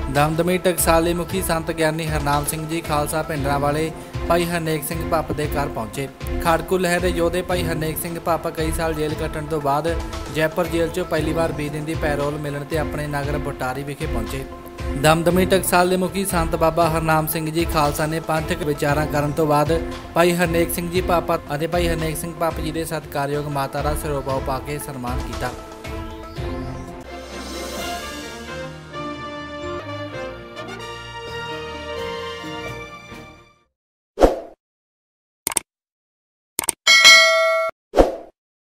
ਦਮਦਮੀ ਟਕਸਾਲੀ ਮੁਖੀ ਸੰਤ ਗਿਆਨੀ ਹਰਨਾਮ ਸਿੰਘ जी खालसा ਪਿੰਡਰਾਂ ਵਾਲੇ ਭਾਈ ਹਰਨੇਕ ਸਿੰਘ ਭੱਪ ਦੇ ਘਰ ਪਹੁੰਚੇ। ਖਾੜਕੂ ਲਹਿਰ ਦੇ ਯੋਧੇ ਭਾਈ ਹਰਨੇਕ ਸਿੰਘ ਭੱਪ ਕਈ ਸਾਲ ਜੇਲ੍ਹ ਕੱਟਣ ਤੋਂ ਬਾਅਦ ਜੈਪੁਰ ਜੇਲ੍ਹ 'ਚੋਂ ਪਹਿਲੀ ਵਾਰ 20 ਦਿਨ ਦੀ ਪੈਰੋਲ ਮਿਲਣ ਤੇ ਆਪਣੇ ਨਗਰ ਬਟਾਰੀ ਵਿਖੇ ਪਹੁੰਚੇ। ਦਮਦਮੀ ਟਕਸਾਲ ਦੇ ਮੁਖੀ ਸੰਤ ਬਾਬਾ ਹਰਨਾਮ ਸਿੰਘ जी खालसा ਨੇ ਪੰਥਕ ਵਿਚਾਰਾਂ ਕਰਨ ਤੋਂ ਬਾਅਦ ਭਾਈ ਹਰਨੇਕ ਸਿੰਘ ਜੀ ਭੱਪ ਅਤੇ ਭਾਈ ਹਰਨੇਕ ਸਿੰਘ ਭੱਪ ਜੀ ਦੇ ਸਤਿਕਾਰਯੋਗ ਮਾਤਾ ਦਾ ਸਿਰੋਪਾਓ ਪਾ ਕੇ ਸਨਮਾਨ ਕੀਤਾ।